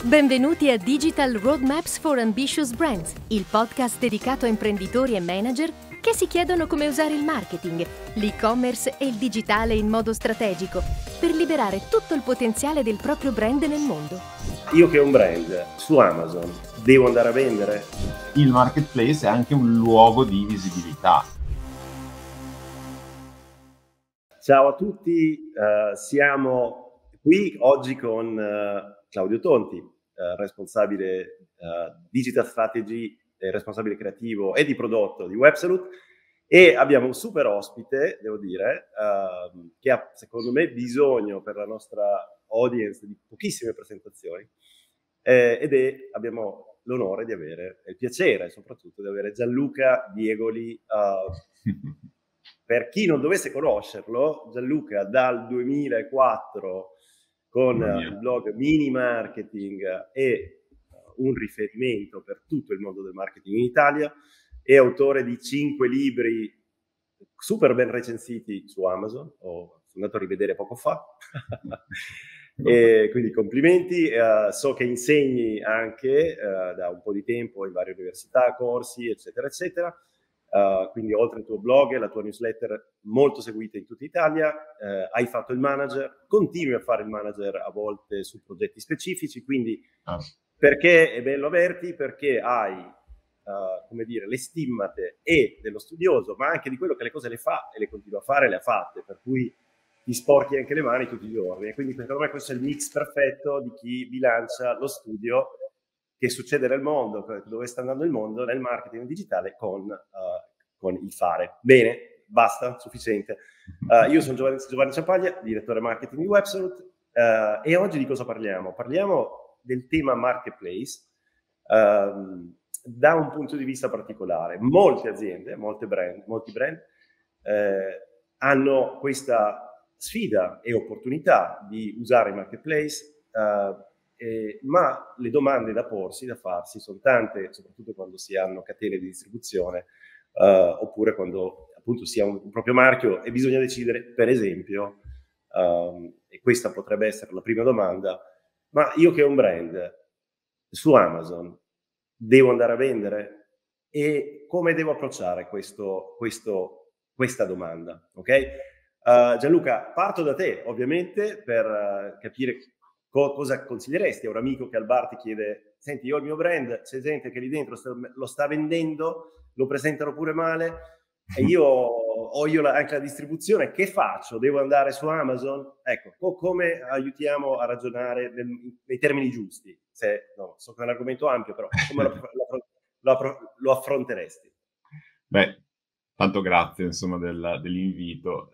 Benvenuti a Digital Roadmaps for Ambitious Brands, il podcast dedicato a imprenditori e manager che si chiedono come usare il marketing, l'e-commerce e il digitale in modo strategico per liberare tutto il potenziale del proprio brand nel mondo. Io che ho un brand su Amazon, devo andare a vendere? Il marketplace è anche un luogo di visibilità. Ciao a tutti, siamo qui oggi con Claudio Tonti, responsabile Digital Strategy, responsabile creativo e di prodotto di Websalute, e abbiamo un super ospite, devo dire, che ha secondo me bisogno per la nostra audience di pochissime presentazioni, abbiamo l'onore di avere, e il piacere soprattutto di avere Gianluca Diegoli. Per chi non dovesse conoscerlo, Gianluca dal 2004 con il blog Mini Marketing è un riferimento per tutto il mondo del marketing in Italia, è autore di 5 libri super ben recensiti su Amazon, sono andato a rivedere poco fa, e quindi complimenti. So che insegni anche da un po' di tempo in varie università, corsi, eccetera, eccetera. Quindi oltre al tuo blog e la tua newsletter molto seguita in tutta Italia, hai fatto il manager, continui a fare il manager a volte su progetti specifici, quindi perché è bello averti? Perché hai, come dire, le stimmate e dello studioso, ma anche di quello che le cose le fa e le continua a fare, le ha fatte, per cui ti sporchi anche le mani tutti i giorni. E quindi secondo me questo è il mix perfetto di chi bilancia lo studio che succede nel mondo, dove sta andando il mondo nel marketing digitale con il fare. Bene, basta, sufficiente. Io sono Giovanni Ciampaglia, direttore marketing di Websalute, e oggi di cosa parliamo? Parliamo del tema marketplace da un punto di vista particolare. Molte aziende, molti brand hanno questa sfida e opportunità di usare il marketplace, ma le domande da porsi, da farsi, sono tante, soprattutto quando si hanno catene di distribuzione, oppure quando appunto si ha un proprio marchio e bisogna decidere, per esempio, e questa potrebbe essere la prima domanda, ma io che ho un brand su Amazon, devo andare a vendere? E come devo approcciare questa domanda? Ok? Gianluca, parto da te, ovviamente, per capire cosa consiglieresti a un amico che al bar ti chiede: senti, io ho il mio brand, c'è gente che lì dentro lo sta vendendo, lo presentano pure male, e io ho anche la distribuzione, che faccio? Devo andare su Amazon? Ecco, come aiutiamo a ragionare nei termini giusti? So che è un argomento ampio, però come lo affronteresti? Beh, tanto grazie, insomma, dell'invito.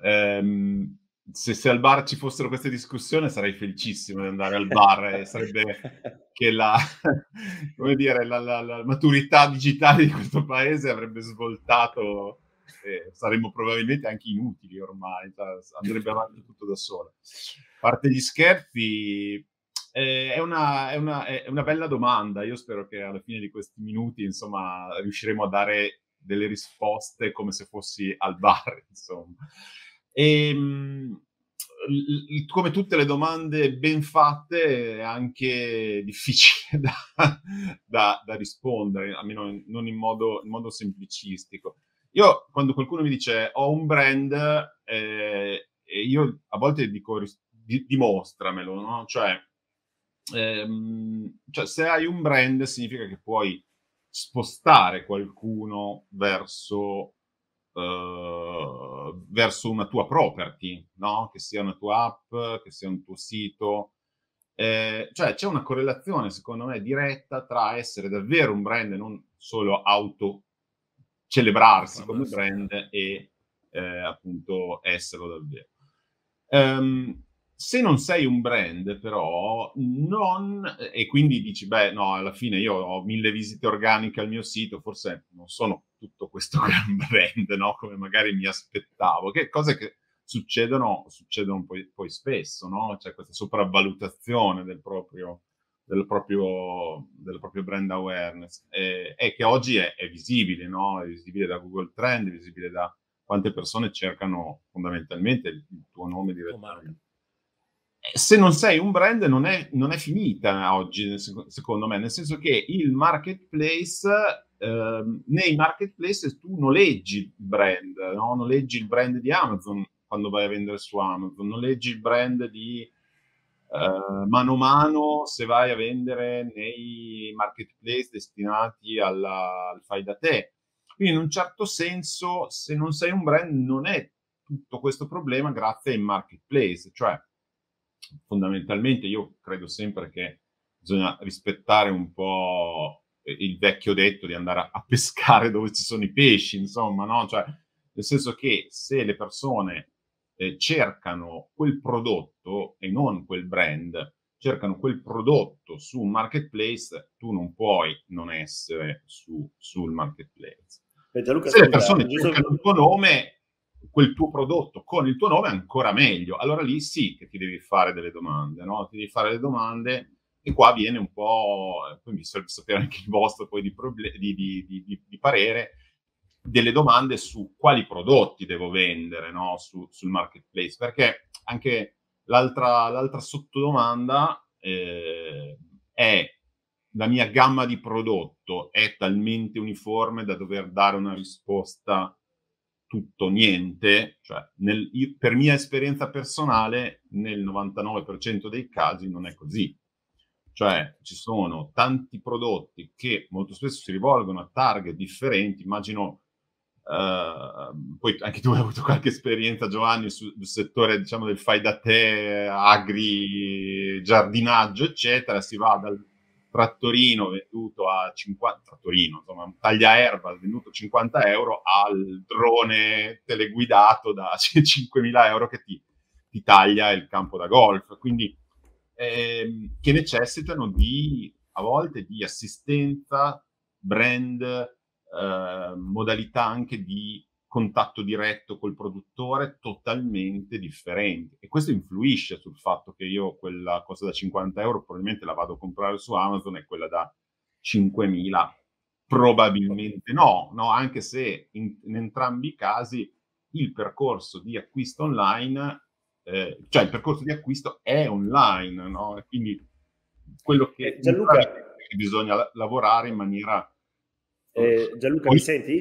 Se al bar ci fossero queste discussioni sarei felicissimo di andare al bar, sarebbe che come dire, la maturità digitale di questo paese avrebbe svoltato, saremmo probabilmente anche inutili ormai, andrebbe avanti tutto da solo. A parte gli scherzi, è una bella domanda. Io spero che alla fine di questi minuti, insomma, riusciremo a dare delle risposte come se fossi al bar, insomma. Come tutte le domande ben fatte, è anche difficile da rispondere, almeno non in modo semplicistico. Io, quando qualcuno mi dice ho un brand, e io a volte dico dimostramelo, no? Cioè, se hai un brand significa che puoi spostare qualcuno verso una tua property, no? Che sia una tua app, che sia un tuo sito. Cioè c'è una correlazione, secondo me, diretta tra essere davvero un brand e non solo celebrarsi come brand e appunto esserlo davvero. Se non sei un brand, però, e quindi dici, beh, no, alla fine io ho 1000 visite organiche al mio sito, forse non sono tutto questo gran brand, no? Come magari mi aspettavo, che cose che succedono poi spesso, no? C'è questa sopravvalutazione del proprio brand awareness, e che oggi è visibile, no? È visibile da Google Trend, è visibile da quante persone cercano fondamentalmente il tuo nome direttamente. Se non sei un brand non è finita oggi, secondo me, nel senso che il marketplace, nei marketplace tu noleggi il brand, no? Noleggi il brand di Amazon quando vai a vendere su Amazon, noleggi il brand di Mano a Mano se vai a vendere nei marketplace destinati al fai da te. Quindi in un certo senso, se non sei un brand, non è tutto questo problema grazie ai marketplace, cioè fondamentalmente io credo sempre che bisogna rispettare un po' il vecchio detto di andare a pescare dove ci sono i pesci, insomma, no? Cioè, nel senso che se le persone cercano quel prodotto e non quel brand, cercano quel prodotto su un marketplace, tu non puoi non essere sul marketplace. Gianluca, Se le scusa, persone cercano il tuo nome, quel tuo prodotto con il tuo nome, è ancora meglio. Allora lì sì che ti devi fare delle domande, no? Ti devi fare le domande e qua viene un po', poi mi serve sapere anche il vostro poi di parere, delle domande su quali prodotti devo vendere, no? Sul marketplace, perché anche l'altra sottodomanda è: la mia gamma di prodotto è talmente uniforme da dover dare una risposta tutto o niente? Cioè, per mia esperienza personale, nel 99% dei casi non è così. Cioè, ci sono tanti prodotti che molto spesso si rivolgono a target differenti. Immagino, poi anche tu hai avuto qualche esperienza, Giovanni, sul settore, diciamo, del fai da te, agri, giardinaggio, eccetera. Si va dal trattorino venduto a 50, trattorino, insomma, un tagliaerba venduto a 50 euro al drone teleguidato da 5.000 euro che ti taglia il campo da golf. Quindi che necessitano a volte di assistenza, brand, modalità anche di contatto diretto col produttore totalmente differenti, e questo influisce sul fatto che io quella cosa da 50 euro probabilmente la vado a comprare su Amazon e quella da 5.000 probabilmente no, anche se in entrambi i casi il percorso di acquisto online, cioè il percorso di acquisto è online, no? E quindi quello che Gianluca, bisogna lavorare in maniera Gianluca, mi senti?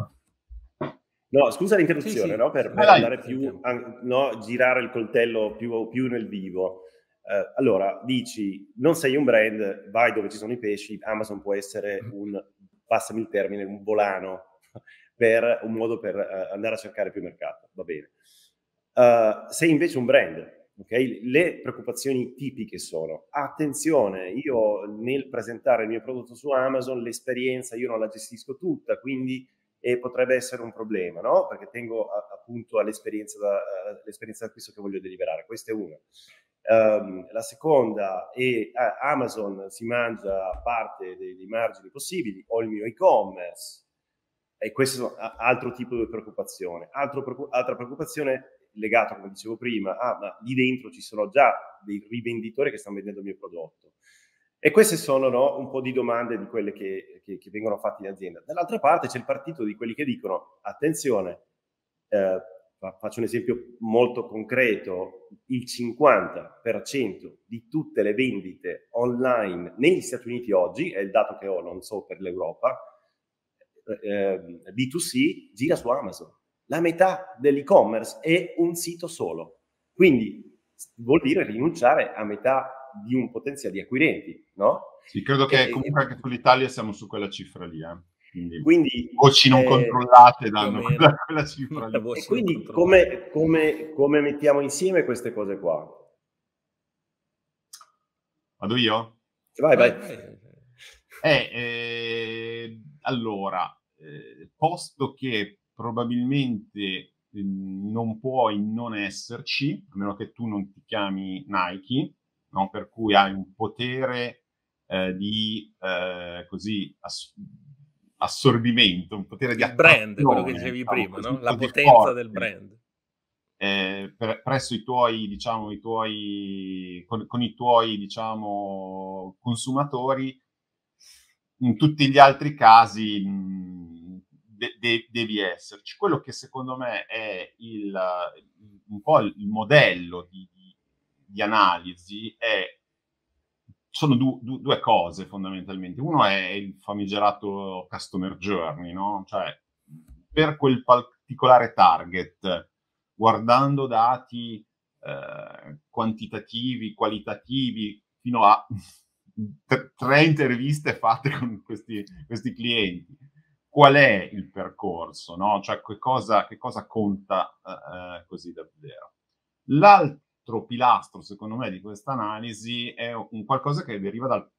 No, scusa l'interruzione, sì. no? Per andare più, no, girare il coltello più nel vivo. Allora, dici, non sei un brand, vai dove ci sono i pesci. Amazon può essere passami il termine, un volano, per un modo per andare a cercare più mercato, va bene. Sei invece un brand, ok? Le preoccupazioni tipiche sono: attenzione, io nel presentare il mio prodotto su Amazon, l'esperienza io non la gestisco tutta, quindi potrebbe essere un problema, no? Perché tengo appunto all'esperienza d'acquisto che voglio deliberare. Questa è una. La seconda è Amazon si mangia parte dei margini possibili, ho il mio e-commerce, e questo è altro tipo di preoccupazione. Altra preoccupazione legata, come dicevo prima, ma lì dentro ci sono già dei rivenditori che stanno vendendo il mio prodotto. E queste sono, no, un po' di domande di quelle che vengono fatte in azienda. Dall'altra parte c'è il partito di quelli che dicono: attenzione, faccio un esempio molto concreto, il 50% di tutte le vendite online negli Stati Uniti oggi, è il dato che ho, non so per l'Europa, B2C gira su Amazon. La metà dell'e-commerce è un sito solo. Quindi vuol dire rinunciare a metà di un potenziale di acquirenti, no? Sì, credo che comunque anche sull'Italia siamo su quella cifra lì, Quindi voci non controllate danno quella cifra lì. E quindi come mettiamo insieme queste cose qua? Vado io? Vai. Allora, posto che probabilmente non puoi non esserci, a meno che tu non ti chiami Nike, no? Per cui hai un potere di così assorbimento, un potere di brand, quello che dicevi prima, così, no? La potenza forte, del brand. Presso i tuoi, con i tuoi, diciamo, consumatori. In tutti gli altri casi devi esserci. Quello che secondo me è un po' il modello di analisi sono due cose fondamentalmente. Uno è il famigerato customer journey, no? Cioè, per quel particolare target, guardando dati quantitativi, qualitativi, fino a 3 interviste fatte con questi clienti. Qual è il percorso, no? Cioè, che cosa conta così davvero? L'altro pilastro, secondo me, di questa analisi è un qualcosa che deriva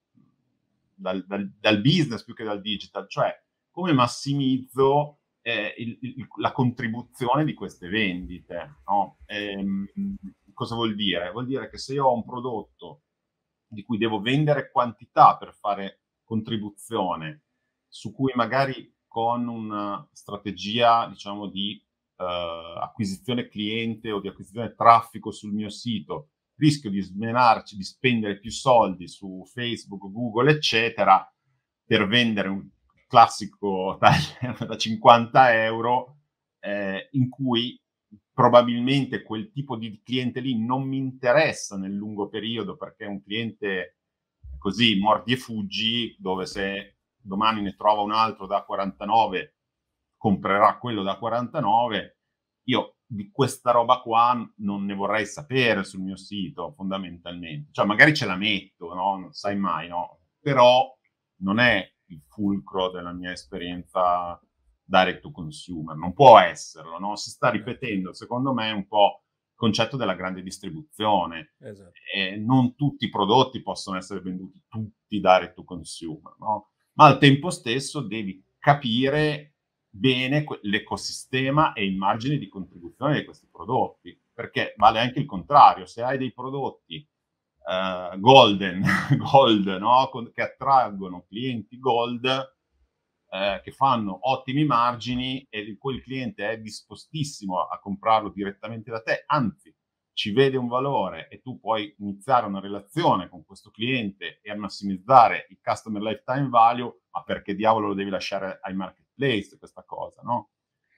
dal business più che dal digital, cioè come massimizzo la contribuzione di queste vendite, no? Cosa vuol dire? Vuol dire che se io ho un prodotto di cui devo vendere quantità per fare contribuzione, su cui magari con una strategia, diciamo, di acquisizione cliente o di acquisizione traffico sul mio sito, rischio di smenarci, di spendere più soldi su Facebook, Google, eccetera, per vendere un classico taglio da 50 euro, in cui probabilmente quel tipo di cliente lì non mi interessa nel lungo periodo, perché è un cliente così mordi e fuggi, dove se domani ne trova un altro da 49 comprerà quello da 49. Io di questa roba qua non ne vorrei sapere sul mio sito, fondamentalmente. Cioè, magari ce la metto, no? Non sai mai, no? Però non è il fulcro della mia esperienza direct to consumer. Non può esserlo, no? Si sta ripetendo, secondo me, un po' il concetto della grande distribuzione. Esatto. Non tutti i prodotti possono essere venduti tutti direct to consumer, no? Ma al tempo stesso devi capire bene l'ecosistema e il margine di contribuzione di questi prodotti, perché vale anche il contrario. Se hai dei prodotti gold, no? Che attraggono clienti gold, che fanno ottimi margini e di cui il cliente è dispostissimo a comprarlo direttamente da te, anzi ci vede un valore e tu puoi iniziare una relazione con questo cliente e a massimizzare il customer lifetime value, ma perché diavolo lo devi lasciare ai marketplace questa cosa, no?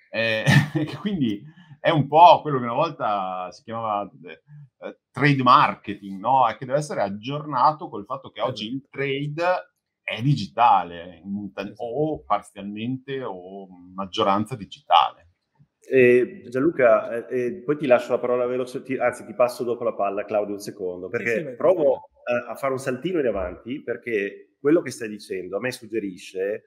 Quindi è un po' quello che una volta si chiamava trade marketing, no? E che deve essere aggiornato col fatto che oggi il trade è digitale, o parzialmente o maggioranza digitale. Gianluca, poi ti lascio la parola veloce, anzi ti passo dopo la palla, Claudio, un secondo, perché provo a fare un saltino in avanti, perché quello che stai dicendo a me suggerisce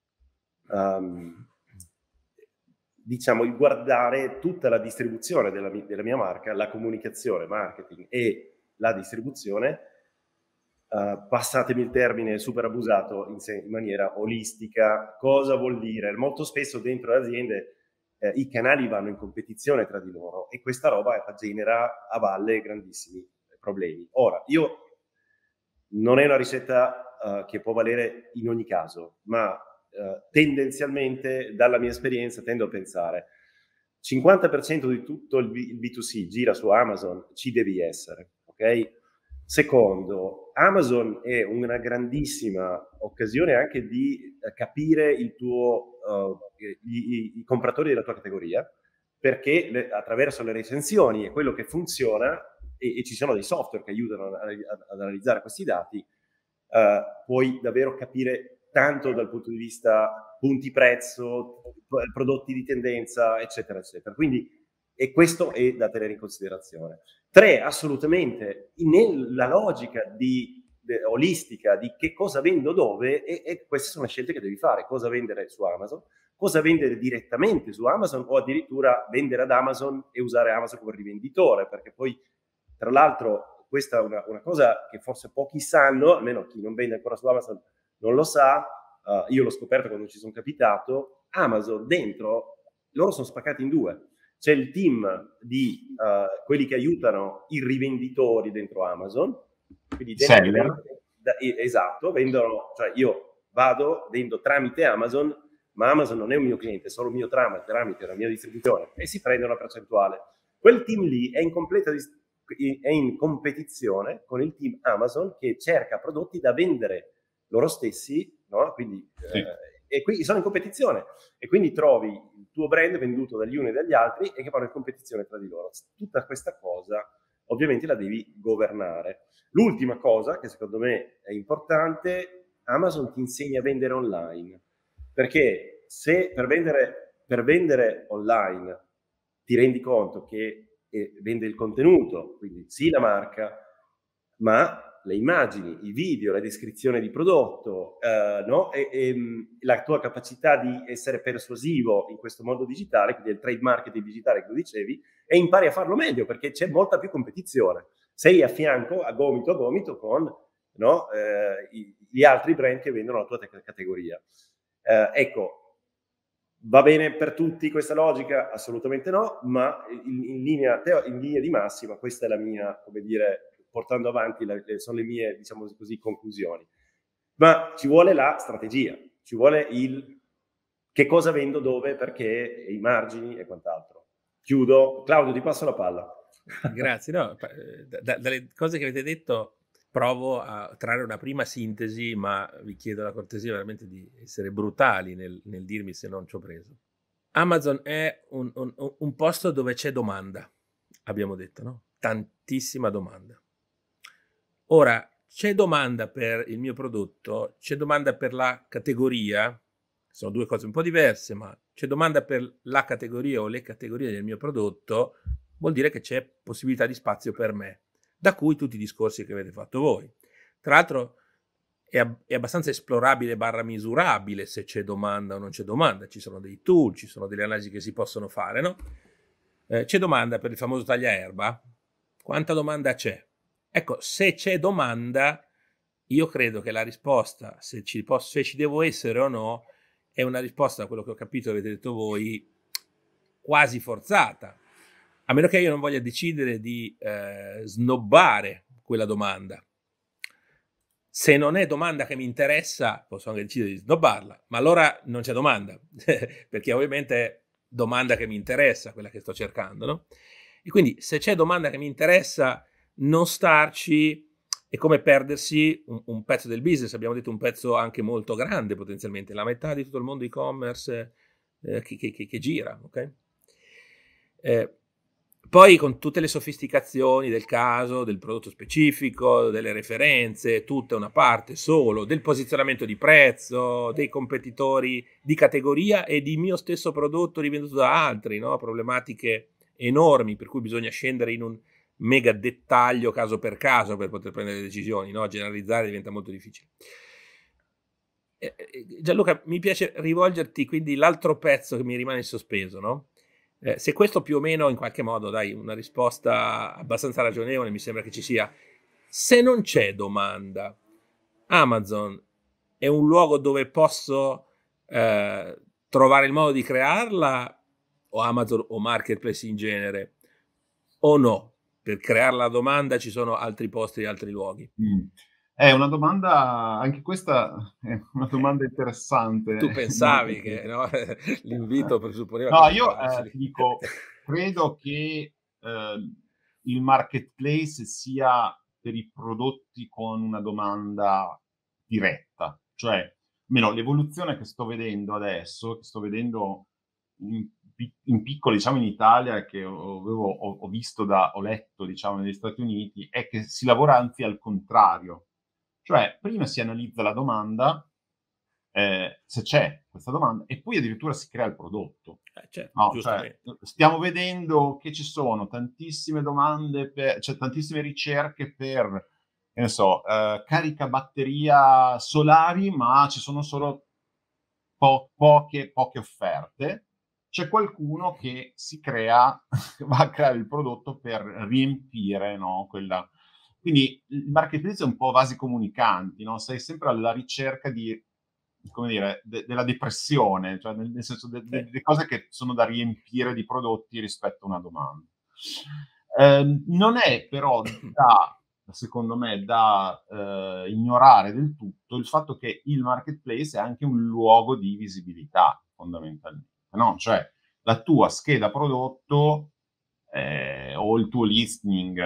diciamo il guardare tutta la distribuzione della mia marca, la comunicazione, marketing e la distribuzione, passatemi il termine super abusato, in maniera olistica. Cosa vuol dire? Molto spesso dentro le aziende i canali vanno in competizione tra di loro e questa roba genera a valle grandissimi problemi. Ora, non è una ricetta che può valere in ogni caso, ma tendenzialmente dalla mia esperienza tendo a pensare 50% di tutto il B2C gira su Amazon, ci devi essere, ok? Secondo, Amazon è una grandissima occasione anche di capire il tuo i compratori della tua categoria, perché attraverso le recensioni e quello che funziona, e ci sono dei software che aiutano ad analizzare questi dati, puoi davvero capire tanto dal punto di vista punti prezzo, prodotti di tendenza, eccetera, eccetera. Quindi, e questo è da tenere in considerazione. 3, assolutamente, nella logica olistica di che cosa vendo dove, e queste sono le scelte che devi fare: cosa vendere su Amazon, cosa vendere direttamente su Amazon, o addirittura vendere ad Amazon e usare Amazon come rivenditore, perché poi, tra l'altro, questa è una cosa che forse pochi sanno, almeno chi non vende ancora su Amazon non lo sa. Io l'ho scoperto quando ci sono capitato. Amazon dentro, loro sono spaccati in due. C'è il team di quelli che aiutano i rivenditori dentro Amazon, quindi esatto, vendono, cioè io vendo tramite Amazon, ma Amazon non è un mio cliente, è solo il mio tramite la mia distribuzione, e si prende una percentuale. Quel team lì è in competizione con il team Amazon, che cerca prodotti da vendere loro stessi, no? Quindi sì. E quindi sono in competizione, e quindi trovi il tuo brand venduto dagli uni e dagli altri e che vanno in competizione tra di loro. Tutta questa cosa ovviamente la devi governare. L'ultima cosa che secondo me è importante, Amazon ti insegna a vendere online, perché se per vendere online ti rendi conto che vende il contenuto, quindi sì la marca, ma le immagini, i video, la descrizione di prodotto, no? e la tua capacità di essere persuasivo in questo mondo digitale, quindi il trade marketing digitale che tu dicevi, e impari a farlo meglio perché c'è molta più competizione. Sei a fianco, a gomito con, no? Gli altri brand che vendono la tua categoria. Ecco, va bene per tutti questa logica? Assolutamente no, ma in linea di massima questa è la mia, come dire, portando avanti sono le mie, diciamo così, conclusioni. Ma ci vuole la strategia, ci vuole il che cosa vendo, dove, perché, i margini e quant'altro. Chiudo. Claudio, ti passo la palla. Grazie. No, dalle cose che avete detto provo a trarre una prima sintesi, ma vi chiedo la cortesia veramente di essere brutali nel dirmi se non ci ho preso. Amazon è un posto dove c'è domanda, abbiamo detto, no? Tantissima domanda. Ora, c'è domanda per il mio prodotto, c'è domanda per la categoria, sono due cose un po' diverse, ma c'è domanda per la categoria o le categorie del mio prodotto, vuol dire che c'è possibilità di spazio per me, da cui tutti i discorsi che avete fatto voi. Tra l'altro è abbastanza esplorabile / misurabile se c'è domanda o non c'è domanda, ci sono dei tool, ci sono delle analisi che si possono fare, no? C'è domanda per il famoso tagliaerba? Quanta domanda c'è? Ecco, se c'è domanda, io credo che la risposta, se ci devo essere o no, è una risposta, da quello che ho capito, avete detto voi, quasi forzata. A meno che io non voglia decidere di snobbare quella domanda. Se non è domanda che mi interessa, posso anche decidere di snobbarla, ma allora non c'è domanda, perché ovviamente è domanda che mi interessa, quella che sto cercando, no? E quindi se c'è domanda che mi interessa, non starci è come perdersi un pezzo del business, abbiamo detto un pezzo anche molto grande potenzialmente, la metà di tutto il mondo e-commerce che gira, ok? Poi con tutte le sofisticazioni del caso, del prodotto specifico, delle referenze, tutta una parte solo, del posizionamento di prezzo, dei competitori di categoria e di mio stesso prodotto rivenduto da altri, no? Problematiche enormi per cui bisogna scendere in un mega dettaglio caso per poter prendere decisioni, no? Generalizzare diventa molto difficile. Gianluca, mi piace rivolgerti quindi l'altro pezzo che mi rimane in sospeso, no? Se questo più o meno in qualche modo dai una risposta abbastanza ragionevole, mi sembra che ci sia. Se non c'è domanda, Amazon è un luogo dove posso trovare il modo di crearla, o Amazon o Marketplace in genere, o no? Per creare la domanda ci sono altri posti e altri luoghi. È una domanda, anche questa è una domanda interessante. Tu pensavi che no? L'invito presupponeva... No, io ti dico, credo che il marketplace sia per i prodotti con una domanda diretta, cioè, almeno l'evoluzione che sto vedendo adesso, che sto vedendo in piccolo, diciamo in Italia, che ho visto ho letto, diciamo, negli Stati Uniti, è che si lavora anzi al contrario. Cioè, prima si analizza la domanda, se c'è questa domanda, e poi addirittura si crea il prodotto. Certo, no, cioè, stiamo vedendo che ci sono tantissime domande, cioè tantissime ricerche per, che ne so, carica batteria solari, ma ci sono solo poche offerte. C'è qualcuno che si crea, va a creare il prodotto per riempire, no, quella... Quindi il marketplace è un po' vasi comunicanti, no? Sei sempre alla ricerca di, come dire, della depressione, cioè nel senso delle cose che sono da riempire di prodotti rispetto a una domanda. Non è però secondo me, da ignorare del tutto il fatto che il marketplace è anche un luogo di visibilità, fondamentalmente, no? Cioè la tua scheda prodotto o il tuo listing,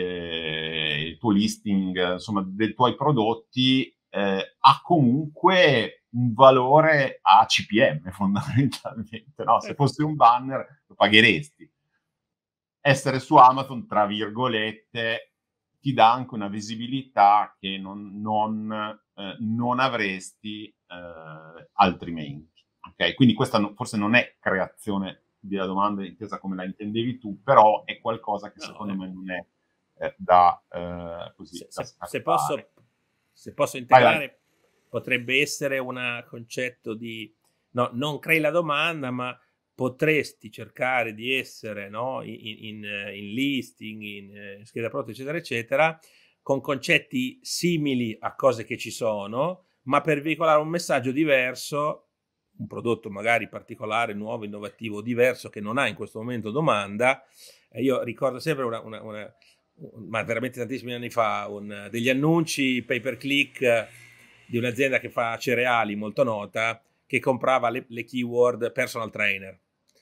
insomma, dei tuoi prodotti ha comunque un valore a CPM, fondamentalmente, no? Se fosse un banner lo pagheresti. essere su Amazon, tra virgolette, ti dà anche una visibilità che non avresti altrimenti. Okay? Quindi questa forse non è creazione della domanda intesa come la intendevi tu, però è qualcosa che secondo me non è da scartare. Se posso integrare, potrebbe essere un concetto di no, non crei la domanda, ma potresti cercare di essere, no, in listing, in scheda prodotti, eccetera, eccetera, con concetti simili a cose che ci sono, ma per veicolare un messaggio diverso, un prodotto magari particolare, nuovo, innovativo, diverso, che non ha in questo momento domanda. Io ricordo sempre ma veramente tantissimi anni fa, degli annunci pay per click di un'azienda che fa cereali molto nota, che comprava le keyword personal trainer.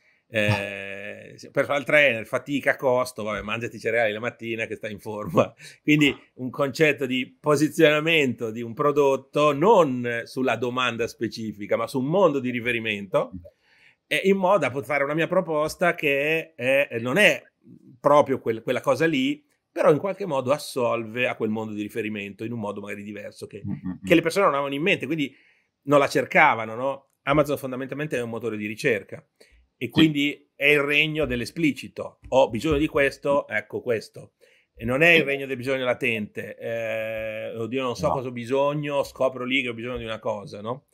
Personal trainer, fatica, costo, vabbè, mangiati i cereali la mattina che stai in forma. Quindi un concetto di posizionamento di un prodotto non sulla domanda specifica, ma su un mondo di riferimento, in modo da poter fare una mia proposta che non è proprio quella cosa lì, però in qualche modo assolve a quel mondo di riferimento in un modo magari diverso che le persone non avevano in mente, quindi non la cercavano, no? Amazon fondamentalmente è un motore di ricerca e quindi è il regno dell'esplicito. Ho bisogno di questo, ecco questo. E non è il regno del bisogno latente. Oddio, non so cosa ho bisogno, scopro lì che ho bisogno di una cosa, no?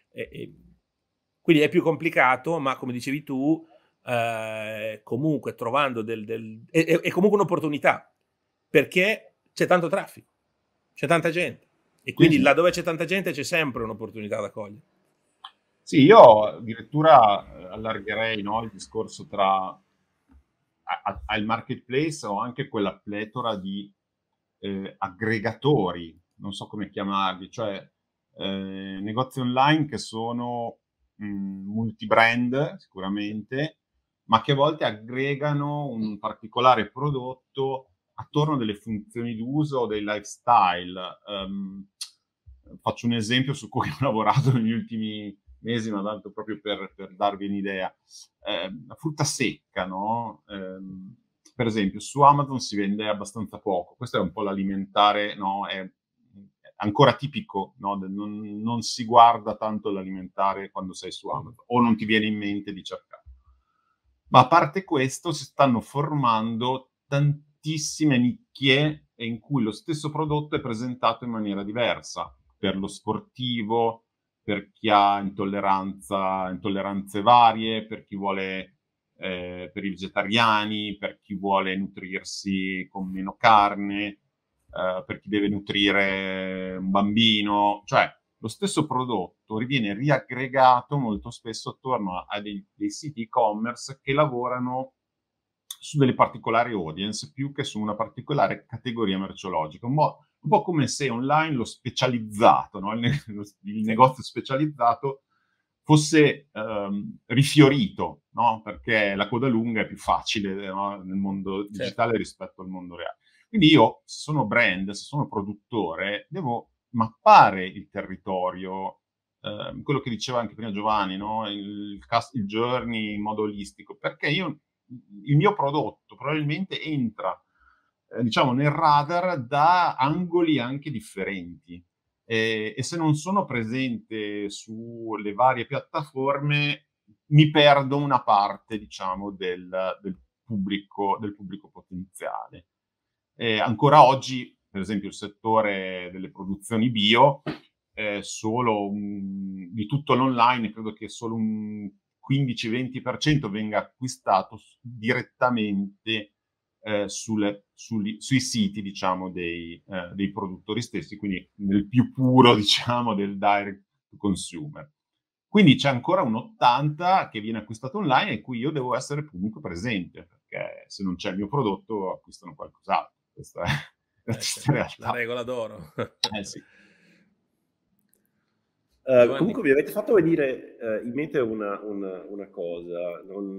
Quindi è più complicato, ma come dicevi tu, comunque trovando è comunque un'opportunità, perché c'è tanto traffico, c'è tanta gente, e quindi laddove c'è tanta gente c'è sempre un'opportunità da cogliere. Sì, io addirittura allargherei, no, il discorso tra al marketplace o anche quella pletora di aggregatori, non so come chiamarli, cioè negozi online che sono multibrand sicuramente, ma che a volte aggregano un particolare prodotto attorno a delle funzioni d'uso o dei lifestyle. Faccio un esempio su cui ho lavorato negli ultimi mesi, ma tanto proprio per darvi un'idea. La frutta secca, no? Per esempio, su Amazon si vende abbastanza poco. Questo è un po' l'alimentare, no? È ancora tipico, no? Non si guarda tanto l'alimentare quando sei su Amazon, o non ti viene in mente di cercare. Ma a parte questo, si stanno formando tantissime nicchie in cui lo stesso prodotto è presentato in maniera diversa, per lo sportivo, per chi ha intolleranze varie, per chi vuole, per i vegetariani, per chi vuole nutrirsi con meno carne, per chi deve nutrire un bambino, cioè lo stesso prodotto viene riaggregato molto spesso attorno a dei siti e-commerce che lavorano su delle particolari audience più che su una particolare categoria merceologica. Un po' come se online lo specializzato, no? il negozio specializzato fosse rifiorito, no? Perché la coda lunga è più facile, no? Nel mondo digitale rispetto al mondo reale. Quindi io, se sono brand, se sono produttore, devo mappare il territorio, quello che diceva anche prima Giovanni, no? il journey in modo olistico, perché il mio prodotto probabilmente entra diciamo nel radar da angoli anche differenti, e se non sono presente sulle varie piattaforme mi perdo una parte, diciamo, del pubblico potenziale. Ancora oggi, per esempio, il settore delle produzioni bio, solo di tutto l'online, credo che solo un 15-20% venga acquistato direttamente sui siti, diciamo, dei produttori stessi, quindi nel più puro, diciamo, del direct to consumer. Quindi c'è ancora un 80 che viene acquistato online e cui io devo essere comunque presente, perché se non c'è il mio prodotto acquistano qualcos'altro. Questa è la regola d'oro. Sì. Comunque mi avete fatto venire in mente una cosa.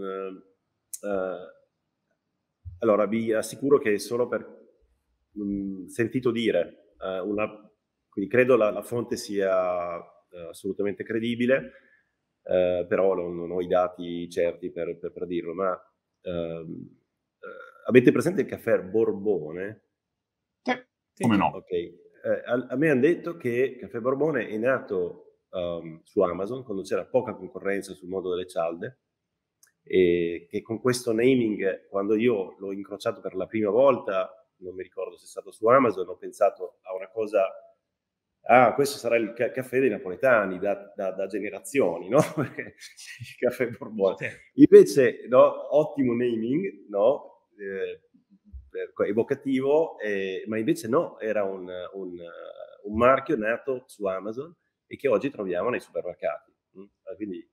Allora, vi assicuro che solo per sentito dire, quindi credo la fonte sia assolutamente credibile, però non ho i dati certi per dirlo, ma avete presente il caffè Borbone? Come no? Ok. A me hanno detto che Caffè Borbone è nato su Amazon quando c'era poca concorrenza sul mondo delle cialde, e che con questo naming, quando io l'ho incrociato per la prima volta, non mi ricordo se è stato su Amazon, ho pensato a una cosa, questo sarà il caffè dei napoletani da generazioni, no? Perché il Caffè Borbone. Invece, no, ottimo naming, no? Evocativo, ma invece no, era un marchio nato su Amazon e che oggi troviamo nei supermercati. Quindi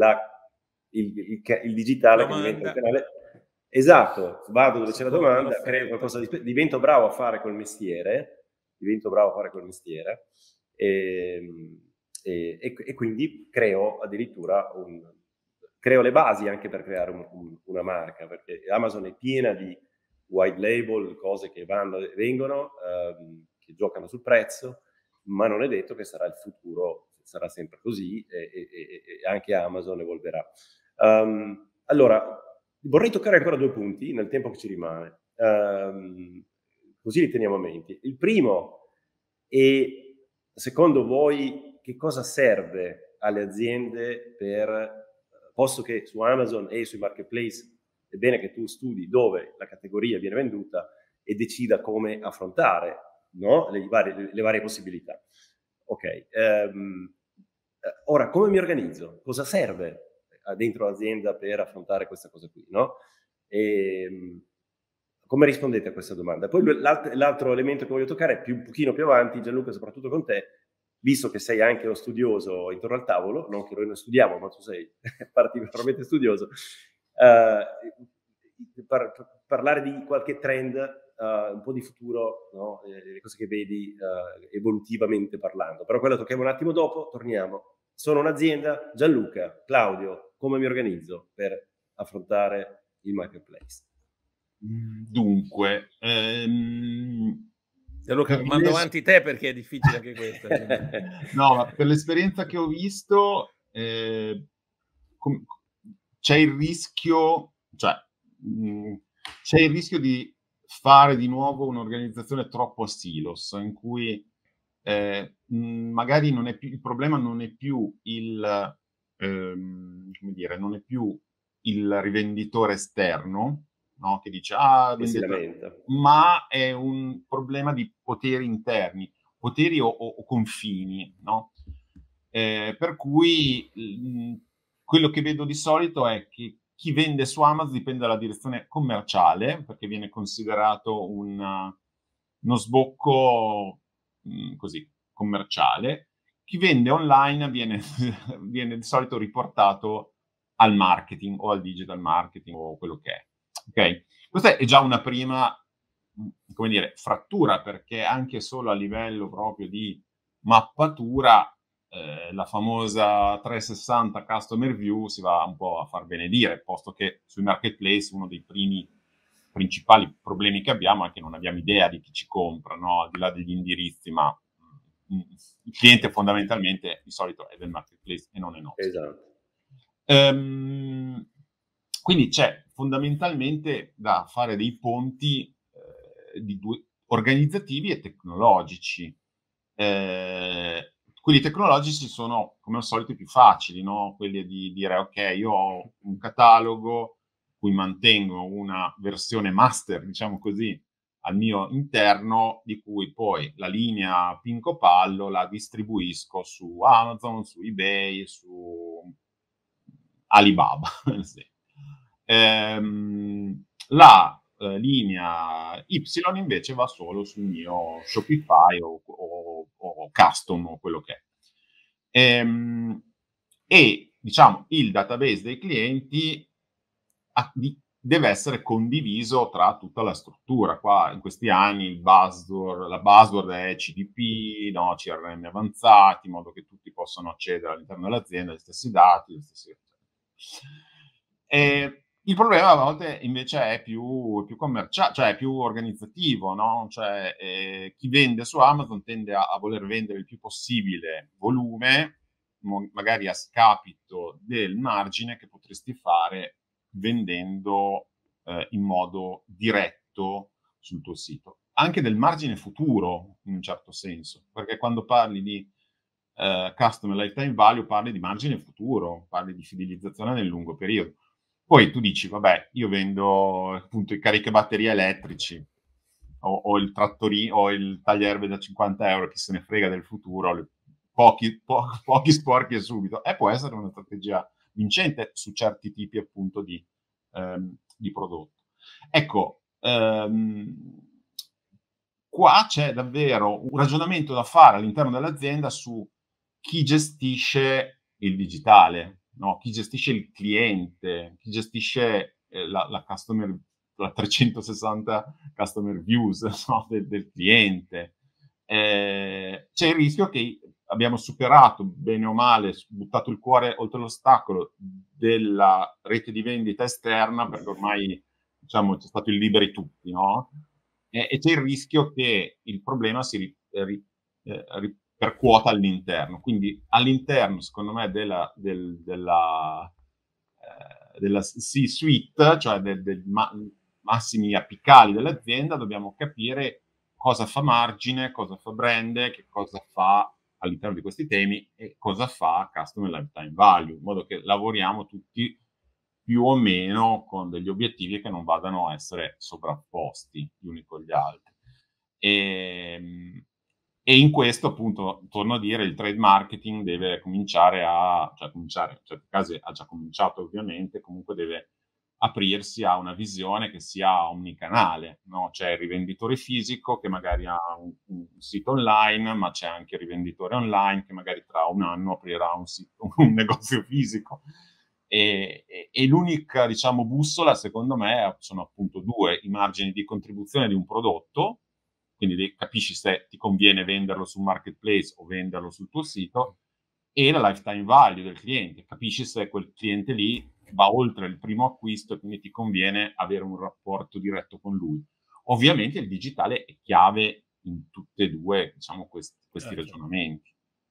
il digitale che diventa un canale. Esatto, vado dove c'è la domanda, creo qualcosa divento bravo a fare quel mestiere, e quindi creo addirittura creo le basi anche per creare una marca, perché Amazon è piena di white label, cose che vanno e vengono, che giocano sul prezzo, ma non è detto che sarà il futuro, sarà sempre così, e anche Amazon evolverà. Allora, vorrei toccare ancora 2 punti nel tempo che ci rimane, così li teniamo a mente. Il primo è, secondo voi, che cosa serve alle aziende posto che su Amazon e sui marketplace è bene che tu studi dove la categoria viene venduta e decida come affrontare, no? le varie possibilità. Ok. Ora, come mi organizzo? Cosa serve dentro l'azienda per affrontare questa cosa qui, no? Come rispondete a questa domanda? Poi l'altro elemento che voglio toccare è un pochino più avanti, Gianluca, soprattutto con te, visto che sei anche uno studioso intorno al tavolo, non che noi non studiamo, ma tu sei particolarmente studioso, parlare di qualche trend, un po' di futuro, no? Le cose che vedi evolutivamente parlando. Però quello tocchiamo un attimo dopo, torniamo. Sono un'azienda, Gianluca, Claudio, come mi organizzo per affrontare il marketplace? Dunque, Gianluca, mando avanti te perché è difficile anche questo. No, ma per l'esperienza che ho visto, c'è il rischio, c'è il rischio di fare di nuovo un'organizzazione troppo a silos, in cui magari non è più, il problema non è più non è più il rivenditore esterno, no? Che dice ma è un problema di poteri interni, poteri o confini, no? Per cui quello che vedo di solito è che chi vende su Amazon dipende dalla direzione commerciale, perché viene considerato uno sbocco così commerciale. Chi vende online viene di solito riportato al marketing o al digital marketing o quello che è. Ok? Questa è già una prima, come dire, frattura, perché anche solo a livello proprio di mappatura la famosa 360 customer view si va un po' a far benedire, posto che sui marketplace uno dei principali problemi che abbiamo è che non abbiamo idea di chi ci compra, no? Al di là degli indirizzi, ma il cliente fondamentalmente di solito è del marketplace e non è nostro. Esatto. Quindi c'è fondamentalmente da fare dei ponti organizzativi e tecnologici. Quelli tecnologici sono, come al solito, i più facili, no? Quelli di dire, ok, io ho un catalogo cui mantengo una versione master, diciamo così, al mio interno, di cui poi la linea Pinco Pallo la distribuisco su Amazon, su eBay, su Alibaba. La linea Y invece va solo sul mio Shopify o custom o quello che è. E diciamo il database dei clienti deve essere condiviso tra tutta la struttura. Qua in questi anni la buzzword è CDP, no? CRM avanzati, in modo che tutti possano accedere all'interno dell'azienda agli stessi dati, il problema a volte invece è più commerciale, cioè è più organizzativo, no? Cioè chi vende su Amazon tende a voler vendere il più possibile volume, magari a scapito del margine che potresti fare vendendo in modo diretto sul tuo sito. Anche del margine futuro, in un certo senso, perché quando parli di Customer Lifetime Value parli di margine futuro, parli di fidelizzazione nel lungo periodo. Poi tu dici, vabbè, io vendo appunto i caricabatterie elettrici o il trattorino o il taglierbe da 50 euro, chi se ne frega del futuro, pochi sporchi e subito. E può essere una strategia vincente su certi tipi appunto di prodotto. Ecco, qua c'è davvero un ragionamento da fare all'interno dell'azienda su chi gestisce il digitale, no? Chi gestisce il cliente, chi gestisce la customer, la 360 customer views, no? del cliente. C'è il rischio che abbiamo superato, bene o male, buttato il cuore oltre l'ostacolo della rete di vendita esterna, perché ormai, diciamo, c'è stato il liberi tutti, no? E c'è il rischio che il problema si ripercuota all'interno. Quindi all'interno, secondo me, della C-suite, cioè dei massimi apicali dell'azienda, dobbiamo capire cosa fa margine, cosa fa brand, che cosa fa all'interno di questi temi e cosa fa Customer Lifetime Value, in modo che lavoriamo tutti più o meno con degli obiettivi che non vadano a essere sovrapposti gli uni con gli altri. E in questo, appunto, torno a dire, il trade marketing deve cominciare in certi casi ha già cominciato ovviamente, comunque deve aprirsi a una visione che sia omnicanale, no? C'è il rivenditore fisico che magari ha un sito online, ma c'è anche il rivenditore online che magari tra un anno aprirà un negozio fisico. E l'unica, diciamo, bussola, secondo me, sono appunto due: i margini di contribuzione di un prodotto, quindi capisci se ti conviene venderlo su un marketplace o venderlo sul tuo sito, e la lifetime value del cliente, capisci se quel cliente lì va oltre il primo acquisto e quindi ti conviene avere un rapporto diretto con lui. Ovviamente il digitale è chiave in tutte e due, diciamo, questi ragionamenti.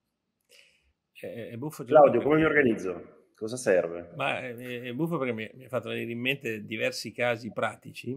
È buffo, Claudio, come mi organizzo? Cosa serve? Ma è buffo perché mi ha fatto venire in mente diversi casi pratici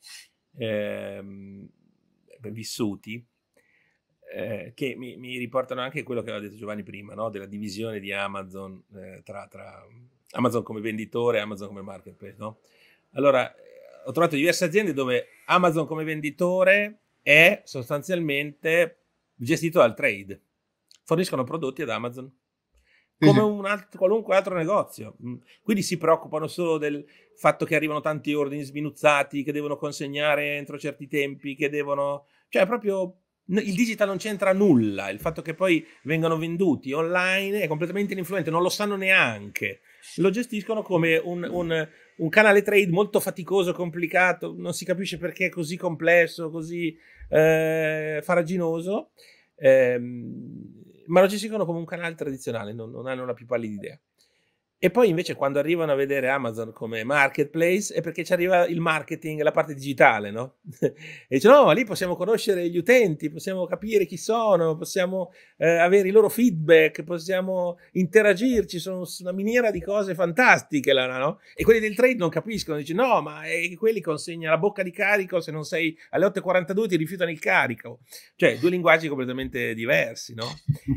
vissuti che mi riportano anche quello che aveva detto Giovanni prima, no? Della divisione di Amazon tra Amazon come venditore e Amazon come marketplace, no? Allora, ho trovato diverse aziende dove Amazon come venditore è sostanzialmente gestito dal trade, forniscono prodotti ad Amazon come qualunque altro negozio, quindi si preoccupano solo del fatto che arrivano tanti ordini sminuzzati, che devono consegnare entro certi tempi, che devono, cioè proprio il digital non c'entra nulla, il fatto che poi vengano venduti online è completamente ininfluente, non lo sanno neanche, lo gestiscono come un canale trade molto faticoso, complicato, non si capisce perché è così complesso, così farraginoso, ma lo gestiscono come un canale tradizionale, non hanno la più pallida idea. E poi invece quando arrivano a vedere Amazon come marketplace è perché ci arriva il marketing, la parte digitale, no? E dice, no, lì possiamo conoscere gli utenti, possiamo capire chi sono, possiamo avere i loro feedback, possiamo interagirci, sono una miniera di cose fantastiche, no? E quelli del trade non capiscono, dice, no, ma quelli consegna la bocca di carico, se non sei alle 8:42 ti rifiutano il carico. Cioè, due linguaggi completamente diversi, no?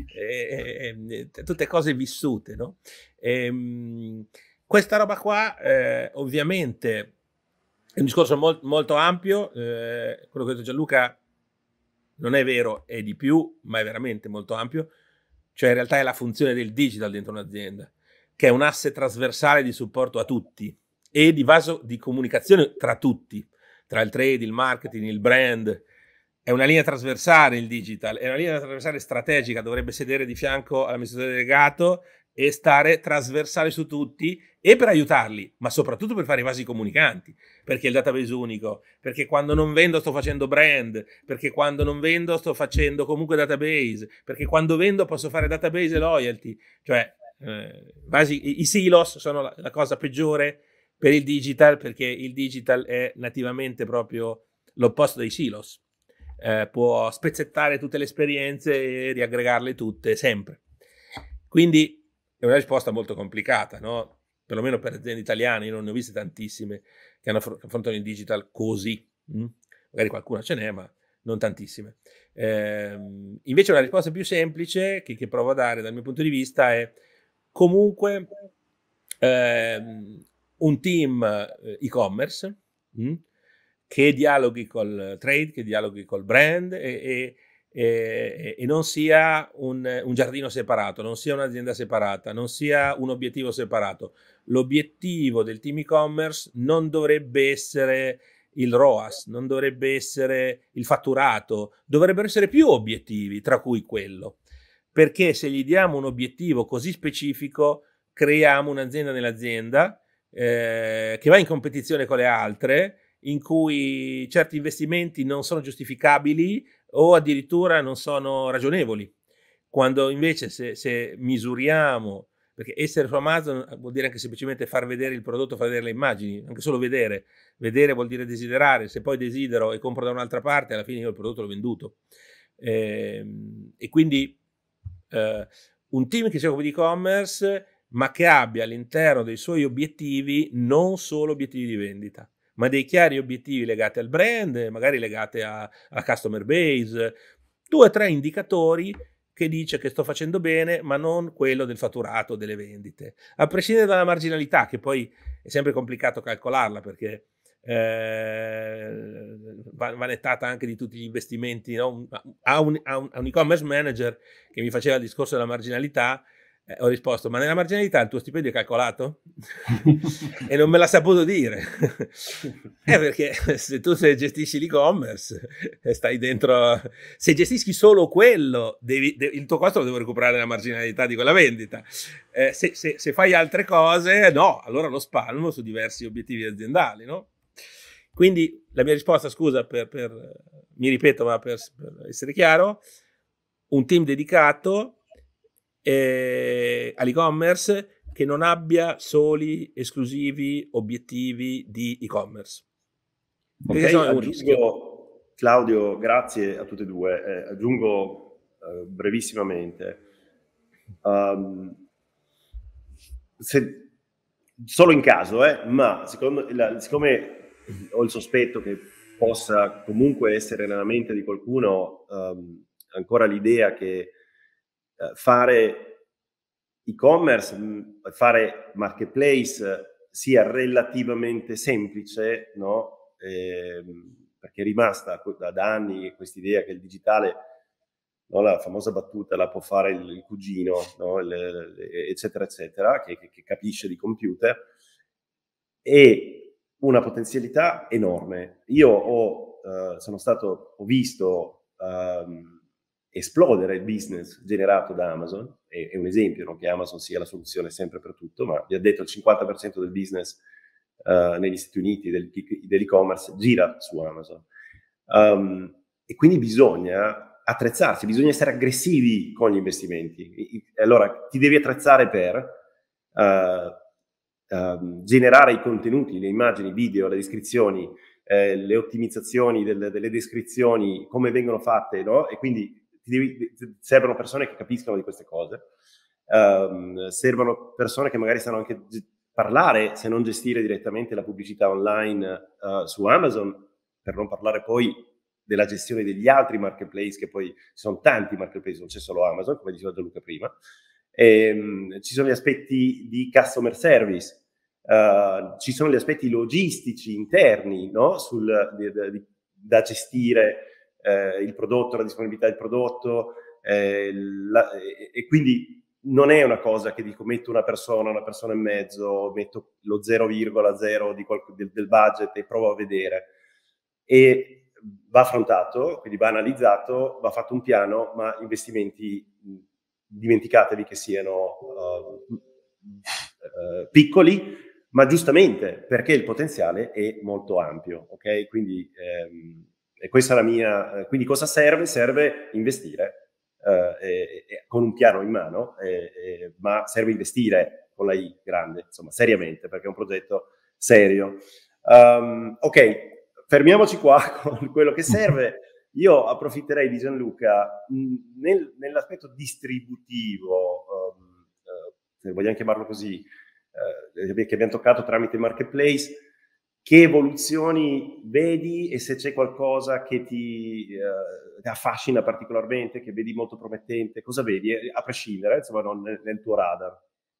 Tutte cose vissute, no? Questa roba qua ovviamente è un discorso molto ampio, quello che ha detto Gianluca non è vero, è di più, ma è veramente molto ampio, cioè in realtà è la funzione del digital dentro un'azienda, che è un asse trasversale di supporto a tutti e di vaso di comunicazione tra tutti, tra il trade, il marketing, il brand. È una linea trasversale il digital, è una linea trasversale strategica, dovrebbe sedere di fianco all'amministratore delegato e stare trasversale su tutti, e per aiutarli, ma soprattutto per fare i vasi comunicanti, perché il database unico, perché quando non vendo sto facendo brand, perché quando non vendo sto facendo comunque database, perché quando vendo posso fare database e loyalty, cioè i silos sono la cosa peggiore per il digital, perché il digital è nativamente proprio l'opposto dei silos. Può spezzettare tutte le esperienze e riaggregarle tutte sempre. Quindi è una risposta molto complicata, no? perlomeno per aziende italiane, io non ne ho viste tantissime che affrontano il digital così. Magari qualcuna ce n'è, ma non tantissime. Invece una risposta più semplice che provo a dare dal mio punto di vista è comunque un team e-commerce che dialoghi col trade, che dialoghi col brand e non sia un giardino separato, non sia un'azienda separata, non sia un obiettivo separato. L'obiettivo del team e-commerce non dovrebbe essere il ROAS, non dovrebbe essere il fatturato, dovrebbero essere più obiettivi, tra cui quello. Perché se gli diamo un obiettivo così specifico, creiamo un'azienda nell'azienda che va in competizione con le altre, in cui certi investimenti non sono giustificabili o addirittura non sono ragionevoli. Quando invece se misuriamo, perché essere su Amazon vuol dire anche semplicemente far vedere il prodotto, far vedere le immagini, anche solo vedere vuol dire desiderare, se poi desidero e compro da un'altra parte, alla fine io il prodotto l'ho venduto. E quindi un team che si occupa di e-commerce, ma che abbia all'interno dei suoi obiettivi non solo obiettivi di vendita, ma dei chiari obiettivi legati al brand, magari legati alla customer base, 2 o 3 indicatori che dice che sto facendo bene, ma non quello del fatturato, delle vendite. A prescindere dalla marginalità, che poi è sempre complicato calcolarla, perché va nettata anche di tutti gli investimenti, no? A un e-commerce manager che mi faceva il discorso della marginalità, ho risposto: ma nella marginalità il tuo stipendio è calcolato? E non me l'ha saputo dire. Perché se tu gestisci l'e-commerce stai dentro, se gestisci solo quello il tuo costo lo devo recuperare nella marginalità di quella vendita. Se fai altre cose, no, allora lo spalmo su diversi obiettivi aziendali, no? Quindi la mia risposta, scusa mi ripeto, ma per essere chiaro, un team dedicato all'e-commerce che non abbia soli esclusivi obiettivi di e-commerce. Okay, aggiungo, Claudio, grazie a tutte e due. Aggiungo brevissimamente. Solo in caso, ma siccome ho il sospetto che possa comunque essere nella mente di qualcuno ancora l'idea che fare e-commerce, fare marketplace sia relativamente semplice, no? Perché è rimasta da anni questa idea che il digitale, no, la famosa battuta, la può fare il cugino, no? Eccetera eccetera, che capisce di computer, e una potenzialità enorme. Io ho visto esplodere il business generato da Amazon. È un esempio, non che Amazon sia la soluzione sempre per tutto, ma vi ha detto il 50% del business negli Stati Uniti dell'e-commerce gira su Amazon. E quindi bisogna attrezzarsi, bisogna essere aggressivi con gli investimenti. Allora ti devi attrezzare per generare i contenuti, le immagini, video, le descrizioni, le ottimizzazioni delle descrizioni, come vengono fatte, no? E quindi servono persone che capiscono di queste cose, servono persone che magari sanno anche parlare, se non gestire direttamente la pubblicità online su Amazon, per non parlare poi della gestione degli altri marketplace, che poi ci sono tanti marketplace, non c'è solo Amazon, come diceva Gianluca prima. Ci sono gli aspetti di customer service, ci sono gli aspetti logistici interni, no? Da gestire il prodotto, la disponibilità del prodotto, e quindi non è una cosa che dico metto una persona e mezzo, metto lo 0,0 del budget e provo a vedere. E va affrontato, quindi va analizzato, va fatto un piano, ma investimenti dimenticatevi che siano piccoli, ma giustamente perché il potenziale è molto ampio, ok? Quindi e questa è la mia. Quindi cosa serve? Serve investire con un piano in mano, ma serve investire con la I grande, insomma, seriamente, perché è un progetto serio. Ok, fermiamoci qua con quello che serve. Io approfitterei di Gianluca nell'aspetto distributivo, se vogliamo chiamarlo così, che abbiamo toccato tramite Marketplace, che evoluzioni vedi e se c'è qualcosa che ti affascina particolarmente, che vedi molto promettente, cosa vedi? A prescindere, insomma, non nel tuo radar.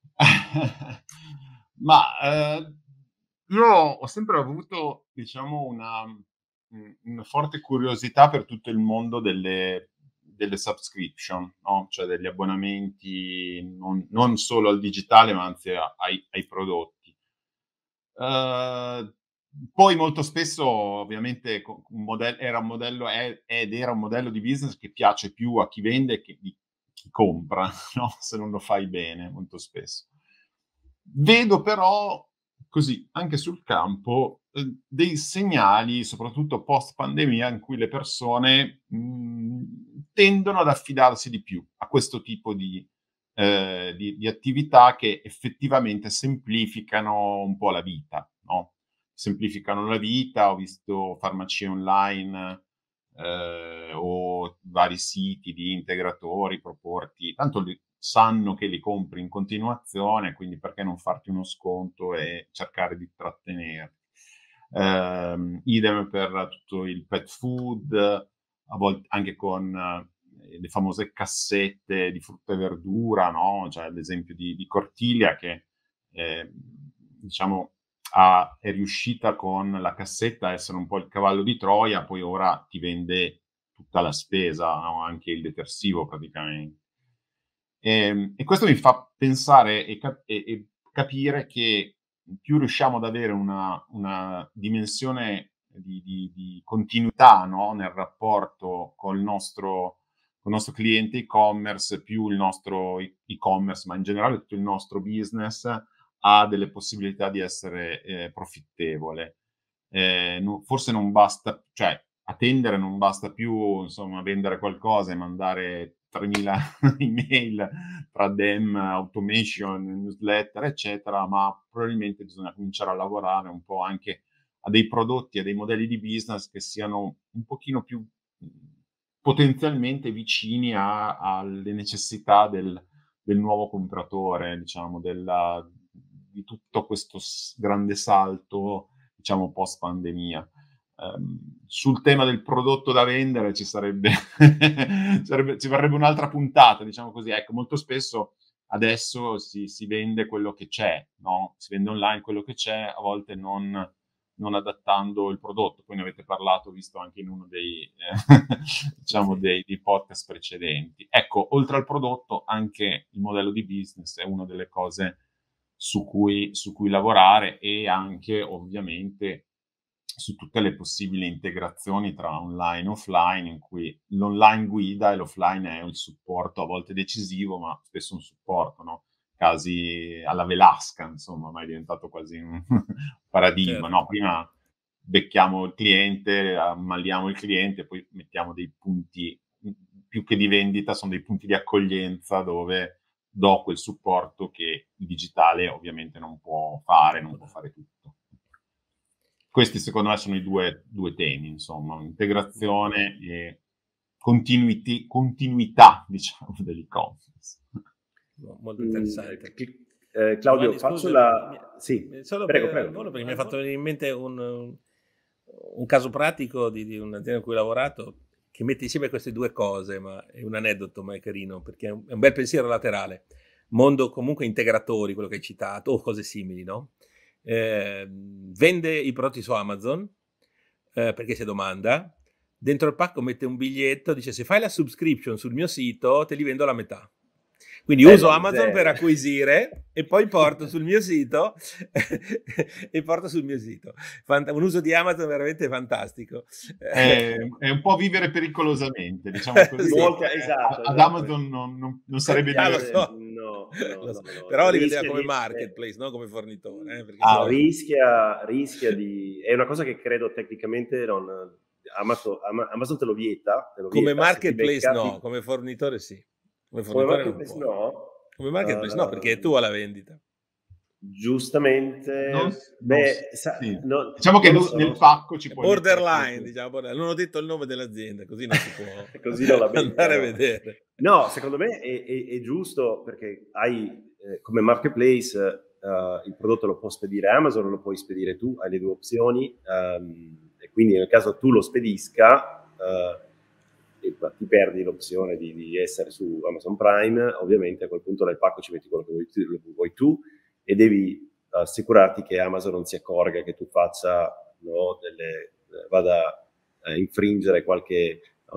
Ma io ho sempre avuto, diciamo, una forte curiosità per tutto il mondo delle subscription, no? Cioè degli abbonamenti non solo al digitale, ma anzi ai prodotti. Poi molto spesso, ovviamente, era un modello di business che piace più a chi vende che di chi compra, no? Se non lo fai bene, molto spesso. Vedo però, così, anche sul campo, dei segnali, soprattutto post-pandemia, in cui le persone tendono ad affidarsi di più a questo tipo di attività che effettivamente semplificano un po' la vita, no? Semplificano la vita, ho visto farmacie online o vari siti di integratori proporti, tanto sanno che li compri in continuazione, quindi perché non farti uno sconto e cercare di trattenerti. Idem per tutto il pet food, a volte anche con le famose cassette di frutta e verdura, no? Cioè l'esempio di Cortilia che diciamo è riuscita con la cassetta a essere un po' il cavallo di Troia, poi ora ti vende tutta la spesa, no? Anche il detersivo praticamente. E questo mi fa pensare e capire che più riusciamo ad avere una dimensione di continuità, no? Nel rapporto con il nostro cliente e-commerce, più il nostro e-commerce, ma in generale tutto il nostro business ha delle possibilità di essere profittevole. Forse non basta, cioè attendere non basta più, insomma, vendere qualcosa e mandare 3.000 email tra DEM, automation, newsletter, eccetera, ma probabilmente bisogna cominciare a lavorare un po' anche a dei prodotti, a dei modelli di business che siano un pochino più potenzialmente vicini alle necessità del nuovo compratore, diciamo, di tutto questo grande salto, diciamo, post pandemia. Sul tema del prodotto da vendere ci ci varrebbe un'altra puntata, diciamo così. Ecco, molto spesso adesso si vende quello che c'è, no? Si vende online quello che c'è, a volte non adattando il prodotto. Poi ne avete parlato, visto anche in uno dei diciamo dei podcast precedenti. Ecco, oltre al prodotto, anche il modello di business è una delle cose su cui lavorare, e anche ovviamente su tutte le possibili integrazioni tra online e offline, in cui l'online guida e l'offline è il supporto, a volte decisivo, ma spesso un supporto, no? Casi alla Velasca, insomma, ma è diventato quasi un paradigma, certo. No? Prima becchiamo il cliente, ammaliamo il cliente, poi mettiamo dei punti, più che di vendita, sono dei punti di accoglienza dove do quel supporto che il digitale ovviamente non può fare tutto. Questi secondo me sono i due temi, insomma, integrazione e continuità, diciamo, dell'e-commerce. Molto interessante. Claudio, faccio Sì, prego. Perché mi è fatto venire in mente un caso pratico di un'azienda in cui ho lavorato che mette insieme queste due cose, ma è un aneddoto, ma è carino, perché è un bel pensiero laterale. Mondo comunque integratori, quello che hai citato, o cose simili, no? Vende i prodotti su Amazon perché si domanda, dentro il pacco mette un biglietto, dice: se fai la subscription sul mio sito te li vendo la metà. Quindi uso Amazon per acquisire e poi porto sul mio sito un uso di Amazon veramente fantastico. È un po' vivere pericolosamente, diciamo così. Esatto. Ad Amazon non sarebbe diverso. No. Però li vedeva come marketplace, non come fornitore. Rischia di... È una cosa che credo tecnicamente Amazon te lo vieta. Come marketplace no, come fornitore sì. Come marketplace no? Come marketplace no, perché è tu alla vendita. Giustamente. Sì. Diciamo che nel pacco ci può borderline, diciamo, non ho detto il nome dell'azienda, così non si può così non la andare a vedere. No, secondo me è giusto, perché hai come marketplace il prodotto lo può spedire Amazon, lo puoi spedire tu, hai le due opzioni, e quindi nel caso tu lo spedisca, ti perdi l'opzione di essere su Amazon Prime. Ovviamente a quel punto nel pacco ci metti quello che vuoi tu, e devi assicurarti che Amazon non si accorga che tu faccia, no, vada a infringere qualche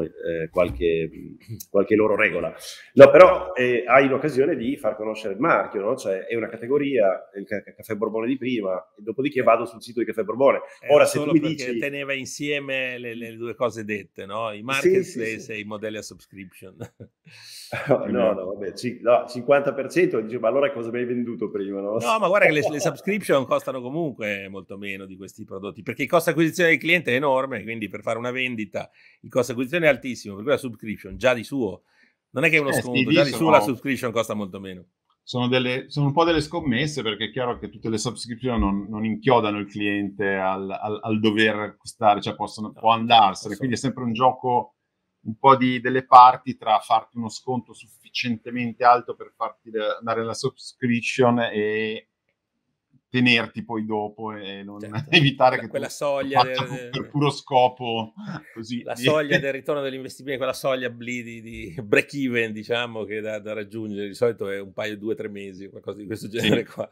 loro regola. No, però hai l'occasione di far conoscere il marchio, no? Cioè è una categoria, il Caffè Borbone di prima, e dopodiché vado sul sito di Caffè Borbone. Ora, se tu mi dici, teneva insieme le due cose dette, no? I marketplace e i modelli a subscription. No, vabbè, 50%, dice, ma allora cosa mi hai venduto prima? No, ma guarda che le subscription costano comunque molto meno di questi prodotti, perché il costo acquisizione del cliente è enorme, quindi per fare una vendita il costo acquisizione è altissimo, per cui la subscription già di suo non è che è uno sconto, già di suo la subscription costa molto meno. Sono un po' delle scommesse, perché è chiaro che tutte le subscription non inchiodano il cliente al dover acquistare, cioè può andarsene, quindi è sempre un gioco un po' delle parti tra farti uno sconto sufficientemente alto per farti andare alla subscription e tenerti poi dopo, e non evitare che quella tu soglia per puro scopo così. La soglia del ritorno dell'investimento, quella soglia di break even, diciamo, che da raggiungere di solito è un paio, 2-3 mesi, qualcosa di questo genere qua.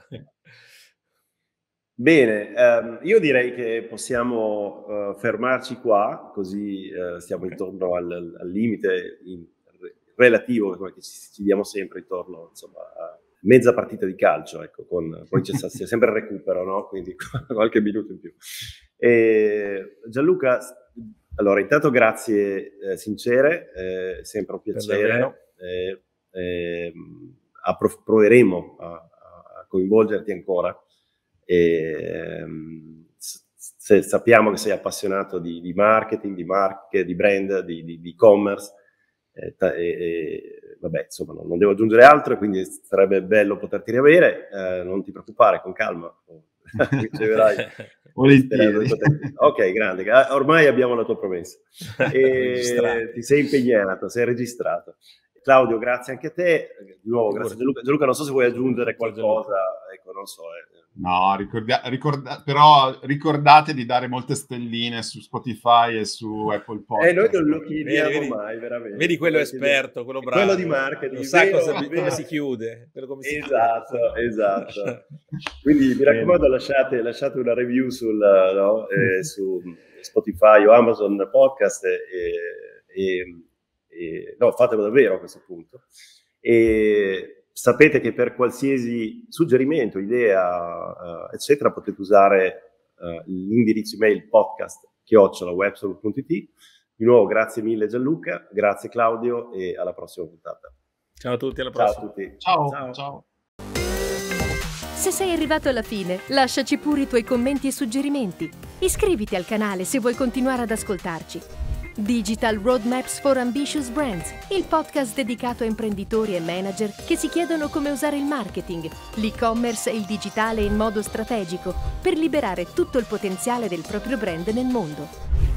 Bene, io direi che possiamo fermarci qua, così stiamo intorno al limite relativo che ci diamo sempre, intorno, insomma, a mezza partita di calcio, ecco, poi c'è sempre il recupero, no? Quindi qualche minuto in più. Gianluca, allora intanto grazie sincere, sempre un piacere. Proveremo a coinvolgerti ancora. Sappiamo che sei appassionato di marketing, di marche, di brand, di e-commerce, vabbè, insomma, non devo aggiungere altro, quindi sarebbe bello poterti riavere. Non ti preoccupare, con calma riceverai. Ok, grande, ormai abbiamo la tua promessa. Ti sei impegnato, sei registrato. Claudio, grazie anche a te. Di nuovo, grazie a Gianluca. Gianluca, non so se vuoi aggiungere qualcosa, ecco, non so. No, però ricordate di dare molte stelline su Spotify e su Apple Podcast. Noi non lo chiediamo mai, veramente. Vedi quello esperto, quello bravo. Quello di marketing. Non sa come si chiude. Esatto. Quindi mi raccomando, lasciate una review su Spotify o Amazon Podcast no, fatelo davvero a questo punto. E sapete che per qualsiasi suggerimento, idea, eccetera, potete usare l'indirizzo email podcast@websolution.it. Di nuovo, grazie mille Gianluca, grazie Claudio, e alla prossima puntata. Ciao a tutti, alla prossima. Ciao a tutti. Ciao. Se sei arrivato alla fine, lasciaci pure i tuoi commenti e suggerimenti. Iscriviti al canale se vuoi continuare ad ascoltarci. Digital Roadmaps for Ambitious Brands, il podcast dedicato a imprenditori e manager che si chiedono come usare il marketing, l'e-commerce e il digitale in modo strategico per liberare tutto il potenziale del proprio brand nel mondo.